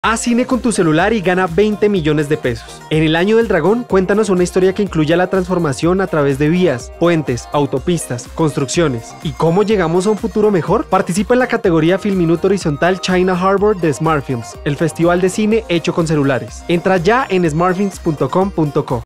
Haz cine con tu celular y gana 20 millones de pesos. En el Año del Dragón, cuéntanos una historia que incluya la transformación a través de vías, puentes, autopistas, construcciones. ¿Y cómo llegamos a un futuro mejor? Participa en la categoría Film Minuto Horizontal China Harbor de Smartfilms, el festival de cine hecho con celulares. Entra ya en smartfilms.com.co.